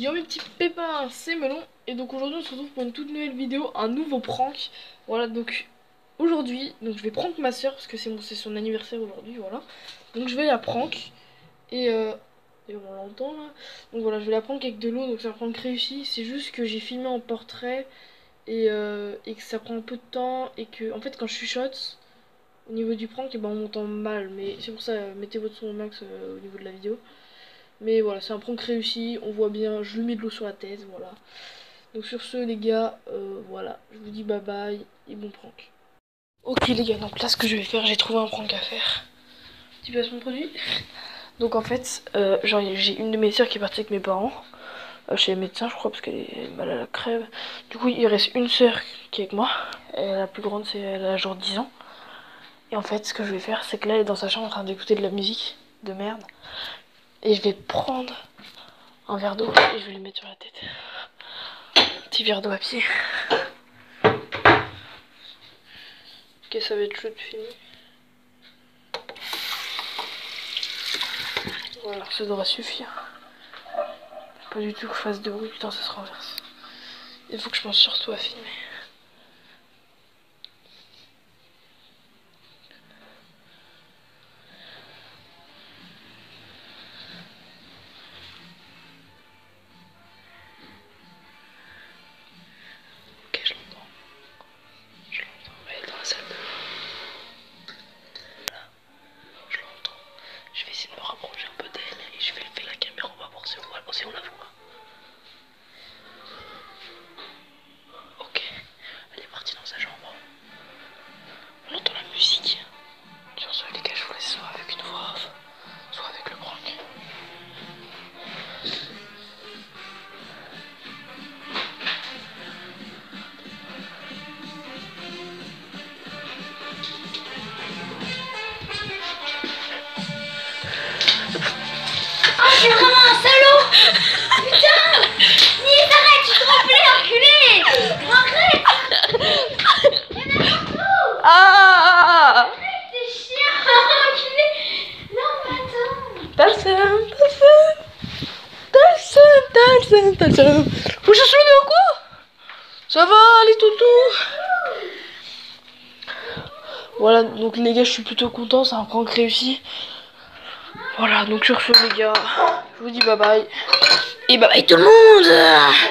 Yo mes petits pépins, c'est Melon. Et donc aujourd'hui on se retrouve pour une toute nouvelle vidéo, un nouveau prank. Voilà, donc aujourd'hui, je vais prank ma soeur parce que c'est son anniversaire aujourd'hui, voilà. Donc je vais la prank et on l'entend là. Donc voilà, je vais la prank avec de l'eau, donc c'est un prank réussi. C'est juste que j'ai filmé en portrait et que ça prend un peu de temps et que en fait quand je chuchote au niveau du prank, et ben on m'entend mal. Mais c'est pour ça, mettez votre son au max au niveau de la vidéo. Mais voilà, c'est un prank réussi, on voit bien, je lui mets de l'eau sur la tête, voilà. Donc sur ce les gars, voilà, je vous dis bye bye et bon prank. Ok les gars, donc là ce que je vais faire, j'ai trouvé un prank à faire. Tu passes mon produit. Donc en fait, genre j'ai une de mes soeurs qui est partie avec mes parents, chez les médecins je crois, parce qu'elle est mal à la crève. Du coup il reste une soeur qui est avec moi, et la plus grande elle a genre 10 ans. Et en fait ce que je vais faire, c'est que là elle est dans sa chambre en train d'écouter de la musique de merde. Et je vais prendre un verre d'eau et je vais lui mettre sur la tête. Petit verre d'eau à pied. Ok, ça va être chaud de filmer. Voilà, ça devrait suffire. Pas du tout que je fasse de bruit, putain ça se renverse. Il faut que je pense surtout à filmer. Ok, je l'entends. Je l'entends, elle est dans la salle de bain. Voilà, je l'entends. Je vais essayer de me rapprocher un peu d'elle et je vais lever la caméra, on va voir si on la voit. Ok, elle est partie dans sa chambre. On entend la musique. Sur ce les gars, je vous laisse soit avec une voix off, soit avec le prank. C'est vraiment un salaud. Putain, Nils, arrête, tu te remplis, enculé. Arrête. Il y en a partout. Ah, Arrête, t'es chiant, enculé. Non, mais attends. t'as le seum. Vous cherchez le quoi? Ça va les toutous? Voilà, donc les gars, je suis plutôt content, c'est un prank réussi. Voilà, donc sur ce les gars, je vous dis bye bye. Et bye bye tout le monde.